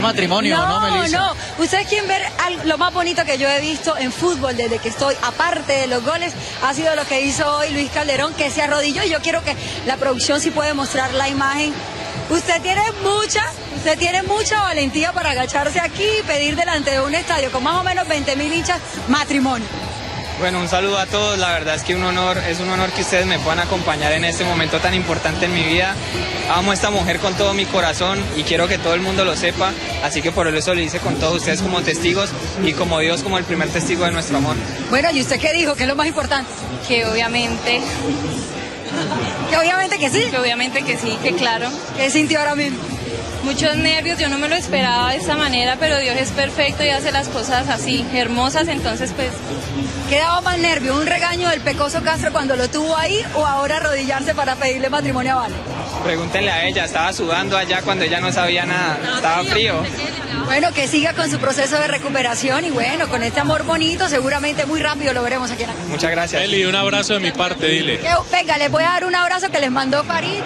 matrimonio, ¿no, Melissa? No, ustedes quieren ver lo más bonito que yo he visto en fútbol desde que estoy, aparte de los goles, ha sido lo que hizo hoy Luis Calderón, que se arrodilló, y yo quiero que la producción sí puede mostrar la imagen. Usted tiene mucha valentía para agacharse aquí y pedir delante de un estadio con más o menos 20.000 hinchas matrimonio. Bueno, un saludo a todos, la verdad es que es un honor que ustedes me puedan acompañar en este momento tan importante en mi vida. Amo a esta mujer con todo mi corazón y quiero que todo el mundo lo sepa, así que por eso lo hice con todos ustedes como testigos y como Dios como el primer testigo de nuestro amor. Bueno, ¿y usted qué dijo? ¿Qué es lo más importante? Que obviamente... Que obviamente que sí. Que obviamente que sí, que claro. ¿Qué sintió ahora mismo? Muchos nervios, yo no me lo esperaba de esta manera, pero Dios es perfecto y hace las cosas así, hermosas, entonces pues... ¿Qué daba más nervio? ¿Un regaño del Pecoso Castro cuando lo tuvo ahí o ahora arrodillarse para pedirle matrimonio a Vale? Pregúntenle a ella, estaba sudando allá cuando ella no sabía nada, estaba frío. Bueno, que siga con su proceso de recuperación y bueno, con este amor bonito, seguramente muy rápido lo veremos aquí en la casa. Muchas gracias. Eli, un abrazo de mi parte, dile. Venga, les voy a dar un abrazo que les mandó Farid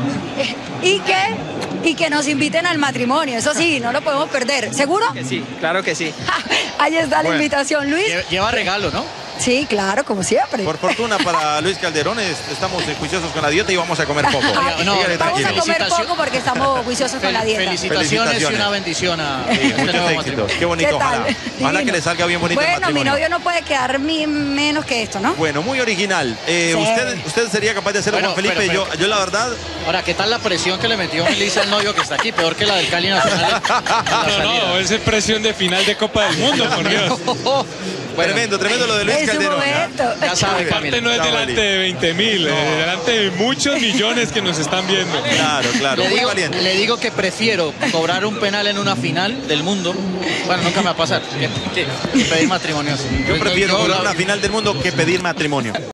y que nos inviten al matrimonio, eso sí, no lo podemos perder. ¿Seguro? Que sí, claro que sí. Ahí está la invitación, Luis. Lleva regalo, ¿no? Sí, claro, como siempre. Por fortuna para Luis Calderón, estamos juiciosos con la dieta y vamos a comer poco. Vamos a comer poco porque estamos juiciosos con la dieta. Felicitaciones y una bendición a muchos éxitos. Qué bonito, ojalá. Ojalá que le salga bien bonito el matrimonio. Bueno, mi novio no puede quedar menos que esto, ¿no? Bueno, muy original. ¿Usted sería capaz de hacerlo con Felipe? Yo la verdad... Ahora, ¿qué tal la presión que le metió Melissa al novio que está aquí? Peor que la del Cali Nacional. No, esa es presión de final de Copa del Mundo, por Dios. Bueno, tremendo lo de Luis Calderón. Ya sabe, aparte no es delante de 20.000, delante de muchos millones que nos están viendo. Claro, muy valiente. Le digo que prefiero cobrar un penal en una final del mundo. Bueno, nunca me va a pasar. Que pedir matrimonio. Yo prefiero cobrar una final del mundo que pedir matrimonio.